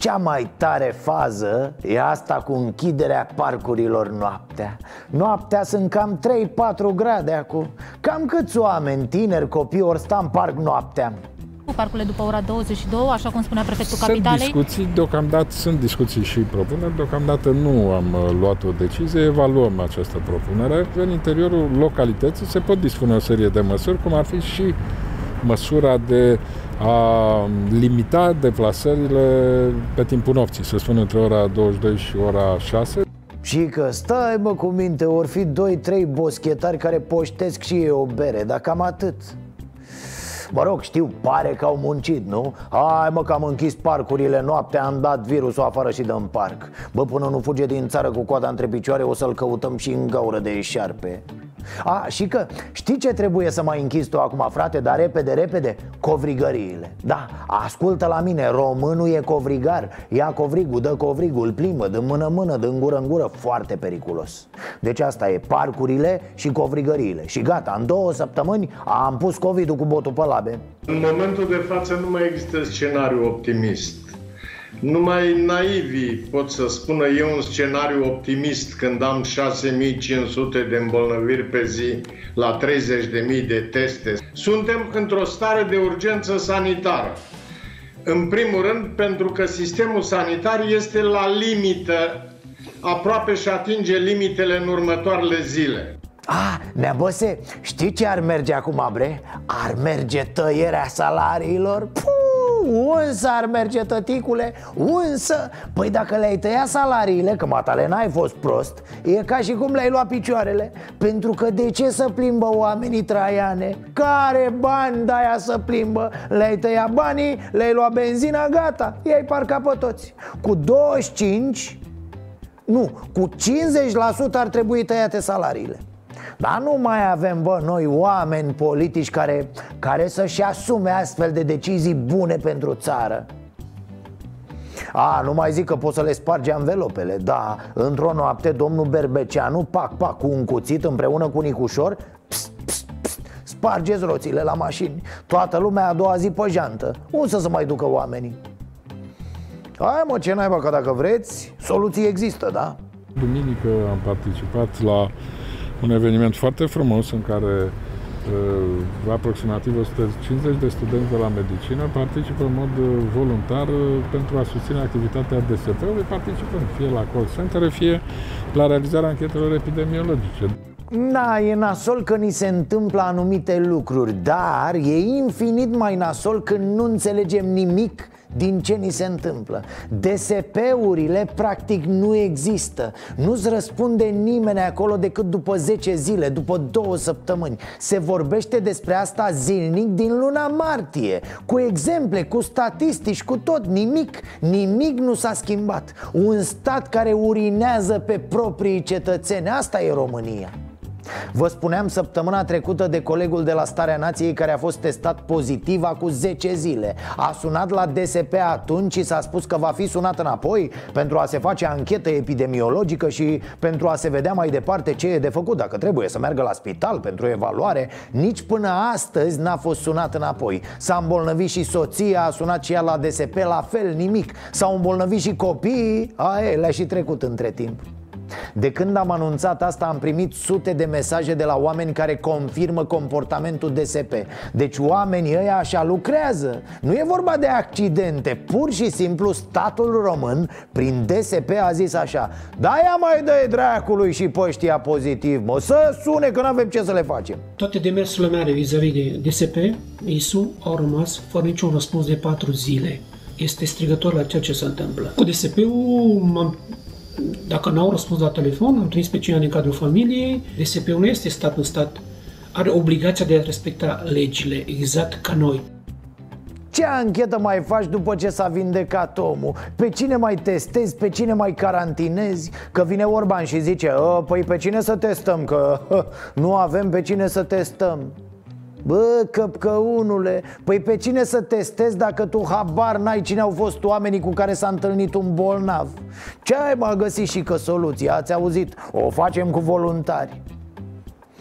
Cea mai tare fază e asta cu închiderea parcurilor noaptea. Noaptea sunt cam 3-4 grade acum. Cam câți oameni, tineri, copii, ori sta în parc noaptea? Parcurile după ora 22, așa cum spunea prefectul Capitalei? Sunt discuții și propuneri. Deocamdată nu am luat o decizie, evaluăm această propunere. În interiorul localității se pot dispune o serie de măsuri, cum ar fi și măsura de a limita deplasările pe timpul nopții, să spun între ora 22 și ora 6. Și că stai mă cu minte, or fi 2-3 boschetari care poștesc și ei o bere, dar cam atât. Mă rog, știu, pare că au muncit, nu? Hai mă că am închis parcurile noaptea, am dat virusul afară și dăm parc. Bă, până nu fuge din țară cu coada între picioare, o să-l căutăm și în gaură de eșarpe. Și că știi ce trebuie să mai închizi tu acum, frate, dar repede? Covrigăriile. Da, ascultă la mine, românul e covrigar. Ia covrigul, dă covrigul, plimbă, dă mână-mână, dă în gură, foarte periculos. Deci asta e parcurile și covrigăriile. Și gata, în 2 săptămâni am pus COVID-ul cu botul pe labe. În momentul de față nu mai există scenariu optimist. Numai naivii pot să spună eu un scenariu optimist când am 6500 de îmbolnăviri pe zi la 30.000 de teste. Suntem într-o stare de urgență sanitară. În primul rând pentru că sistemul sanitar este la limită, aproape și atinge limitele în următoarele zile. Neabăse, știi ce ar merge acum, bre? Ar merge tăierea salariilor? Unsă ar merge, tăticule, unsă. Păi dacă le-ai tăiat salariile, că matale n-ai fost prost, e ca și cum le-ai luat picioarele. Pentru că de ce să plimbă oamenii, Traiane? Care bani de-aia să plimbă? Le-ai tăiat banii, le-ai luat benzina, gata, i-ai parcat pe toți. Cu 25, nu, cu 50% ar trebui tăiate salariile. Dar nu mai avem, bă, noi oameni politici care să-și asume astfel de decizii bune pentru țară. Nu mai zic că poți să le spargi anvelopele. Da, într-o noapte domnul Berbeceanu, pac, cu un cuțit împreună cu Nicușor, spargeți roțile la mașini. Toată lumea a doua zi pe jantă. Unde să se mai ducă oamenii? Hai mă, ce naiba, că dacă vreți, soluții există, da? Duminică am participat la un eveniment foarte frumos în care aproximativ 150 de studenți de la medicină participă în mod voluntar pentru a susține activitatea DSP-ului, participând fie la call center, fie la realizarea anchetelor epidemiologice. Da, e nasol că ni se întâmplă anumite lucruri, dar e infinit mai nasol când nu înțelegem nimic din ce ni se întâmplă. DSP-urile practic nu există. Nu-ți răspunde nimeni acolo decât după 10 zile, după 2 săptămâni. Se vorbește despre asta zilnic din luna martie, cu exemple, cu statistici, cu tot. Nimic nu s-a schimbat. Un stat care urinează pe proprii cetățeni. Asta e România. Vă spuneam săptămâna trecută de colegul de la Starea Nației care a fost testat pozitiv acum 10 zile. A sunat la DSP atunci și s-a spus că va fi sunat înapoi pentru a se face anchetă epidemiologică și pentru a se vedea mai departe ce e de făcut, dacă trebuie să meargă la spital pentru evaluare. Nici până astăzi n-a fost sunat înapoi. S-a îmbolnăvit și soția, a sunat și ea la DSP, la fel, nimic. S-au îmbolnăvit și copiii, le-a și trecut între timp. De când am anunțat asta am primit sute de mesaje de la oameni care confirmă comportamentul DSP. Deci oamenii ăia așa lucrează. Nu e vorba de accidente, pur și simplu statul român prin DSP a zis așa: da, mai dă-i dracului și pe ăștia pozitiv, mă, să sune că n-avem ce să le facem. Toate demersurile mele vis-a-vis de DSP, ISU, au rămas fără niciun răspuns de 4 zile. Este strigător la ceea ce se întâmplă. Cu DSP-ul dacă n-au răspuns la telefon, am trimis pe cineva din cadrul familiei. DSP-ul nu este stat în stat. Are obligația de a respecta legile, exact ca noi. Ce anchetă mai faci după ce s-a vindecat omul? Pe cine mai testezi? Pe cine mai carantinezi? Că vine Orban și zice: păi pe cine să testăm? Că nu avem pe cine să testăm. Bă, căpcăunule, păi pe cine să testezi dacă tu habar n-ai cine au fost oamenii cu care s-a întâlnit un bolnav? Ce ai găsit și că soluția, ați auzit, o facem cu voluntari.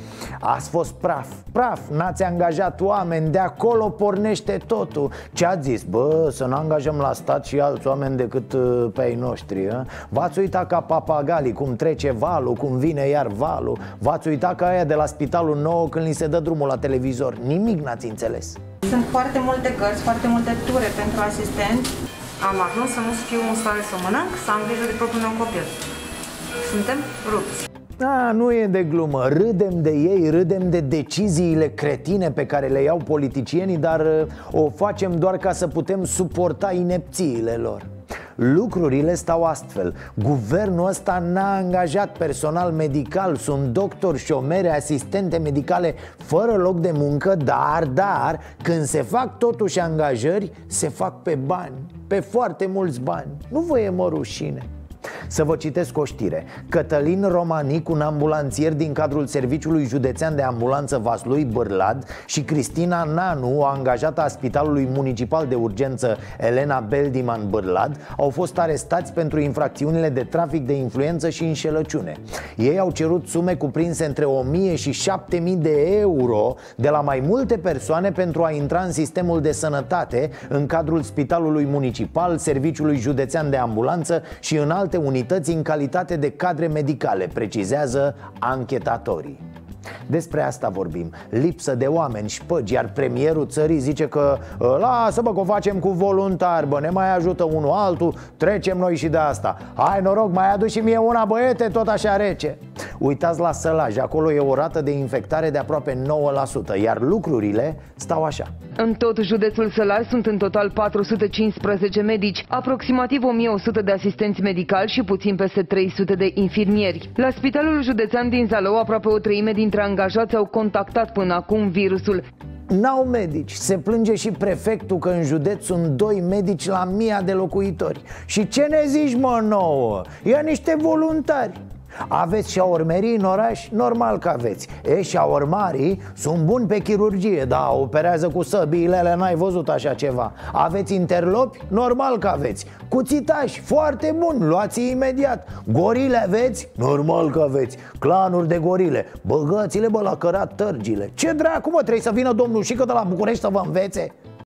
Ați fost praf, n-ați angajat oameni, de acolo pornește totul. Ce ați zis? Bă, să nu angajăm la stat și alți oameni decât pe ai noștri, a? V-ați uitat ca papagalii cum trece valul, cum vine iar valul. V-ați uitat ca aia de la Spitalul Nou când li se dă drumul la televizor. Nimic n-ați înțeles. Sunt foarte multe cărți, foarte multe ture pentru asistenți. Am ajuns să nu fiu în stare să mănânc, să am grijă de propriul meu copil. Suntem rupți. Nu e de glumă, râdem de ei, râdem de deciziile cretine pe care le iau politicienii, dar o facem doar ca să putem suporta inepțiile lor. Lucrurile stau astfel. Guvernul ăsta n-a angajat personal medical. Sunt doctori, șomere, asistente medicale fără loc de muncă. Dar când se fac totuși angajări, se fac pe bani, pe foarte mulți bani. Nu vă e rușine? Să vă citesc o știre. Cătălin Romanic, un ambulanțier din cadrul Serviciului Județean de Ambulanță Vaslui Bârlad, și Cristina Nanu, o angajată a Spitalului Municipal de Urgență Elena Beldiman Bârlad, au fost arestați pentru infracțiunile de trafic de influență și înșelăciune. Ei au cerut sume cuprinse între 1000 și 7000 de euro de la mai multe persoane pentru a intra în sistemul de sănătate în cadrul Spitalului Municipal, Serviciului Județean de Ambulanță și în alte unități în calitate de cadre medicale, precizează anchetatorii. Despre asta vorbim, lipsă de oameni, șpăgi. Iar premierul țării zice că lasă bă că o facem cu voluntari, bă, ne mai ajută unul altul, trecem noi și de asta. Hai noroc, mai adu și mie una, băiete, tot așa rece. Uitați la Sălaj, acolo e o rată de infectare de aproape 9%, iar lucrurile stau așa. În tot județul Sălaj sunt în total 415 medici, aproximativ 1100 de asistenți medicali și puțin peste 300 de infirmieri. La Spitalul Județean din Zalău, aproape o treime dintre angajați au contactat până acum virusul. N-au medici. Se plânge și prefectul că în județ sunt 2 medici la 1000 de locuitori. Și ce ne zici, mă, nouă? Ia niște voluntari. Aveți șaormerii în oraș? Normal că aveți. Șaormarii sunt buni pe chirurgie, da, operează cu săbiile alea, n-ai văzut așa ceva. Aveți interlopi? Normal că aveți. Cuțitași? Foarte bun, luați-i imediat. Gorile aveți? Normal că aveți. Clanuri de gorile, băgați-le bă la cărat tărgile. Ce dracu, mă, trebuie să vină domnul Șică de la București să vă învețe?